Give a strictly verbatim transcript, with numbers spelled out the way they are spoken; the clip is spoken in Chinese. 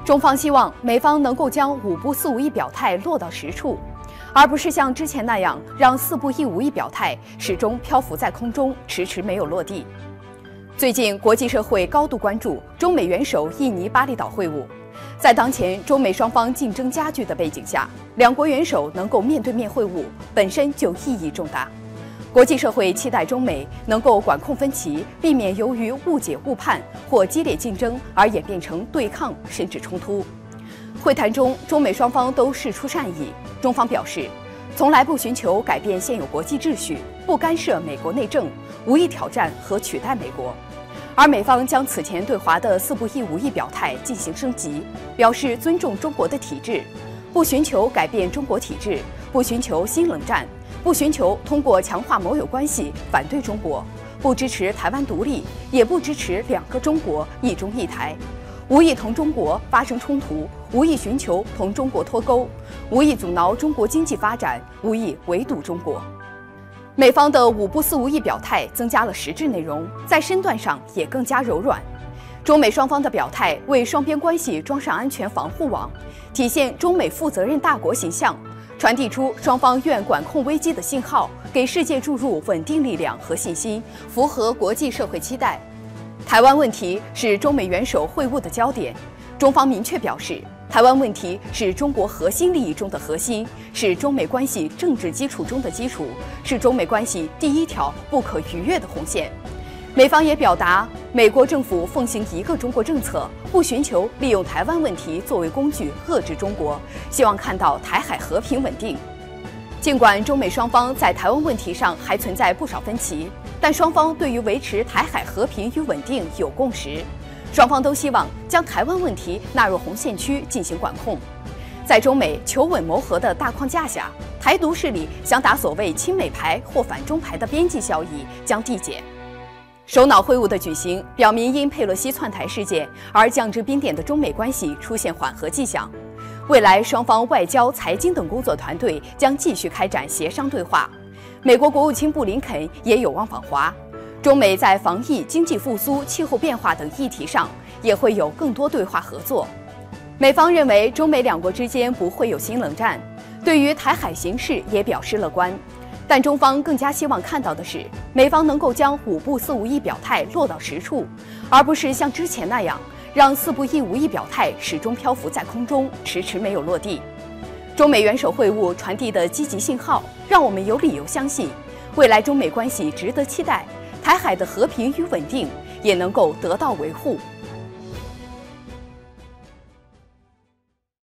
中方希望美方能够将五不四无意表态落到实处，而不是像之前那样让四不一无意表态始终漂浮在空中，迟迟没有落地。最近，国际社会高度关注中美元首印尼巴厘岛会晤。在当前中美双方竞争加剧的背景下，两国元首能够面对面会晤，本身就意义重大。国际社会期待中美能够管控分歧，避免由于误解误判或激烈竞争而演变成对抗甚至冲突。会谈中，中美双方都释出善意。中方表示，从来不寻求改变现有国际秩序，不干涉美国内政，无意挑战和取代美国。而美方将此前对华的四不一无意表态进行升级，表示尊重中国的体制，不寻求改变中国体制，不寻求新冷战，不寻求通过强化盟友关系反对中国，不支持台湾独立，也不支持两个中国、一中一台，无意同中国发生冲突，无意寻求同中国脱钩，无意阻挠中国经济发展，无意围堵中国。美方的五不四无意表态增加了实质内容，在身段上也更加柔软。中美双方的表态为双边关系装上安全防护网，体现中美负责任大国形象，传递出双方愿管控危机的信号，给世界注入稳定力量和信心，符合国际社会期待。台湾问题是中美元首会晤的焦点，中方明确表示，台湾问题是中国核心利益中的核心，是中美关系政治基础中的基础，是中美关系第一条不可逾越的红线。美方也表达，美国政府奉行一个中国政策，不寻求利用台湾问题作为工具遏制中国，希望看到台海和平稳定。尽管中美双方在台湾问题上还存在不少分歧，但双方对于维持台海和平与稳定有共识。双方都希望将台湾问题纳入红线区进行管控。在中美求稳谋和的大框架下，台独势力想打所谓亲美牌或反中牌的边际效益将递减。首脑会晤的举行，表明因佩洛西窜台事件而降至冰点的中美关系出现缓和迹象。未来双方外交、财经等工作团队将继续开展协商对话。美国国务卿布林肯也有望访华。中美在防疫、经济复苏、气候变化等议题上也会有更多对话合作。美方认为中美两国之间不会有新冷战，对于台海形势也表示乐观。但中方更加希望看到的是，美方能够将五不四无意表态落到实处，而不是像之前那样让四不一无意表态始终漂浮在空中，迟迟没有落地。中美元首会晤传递的积极信号，让我们有理由相信，未来中美关系值得期待。台海的和平与稳定也能够得到维护。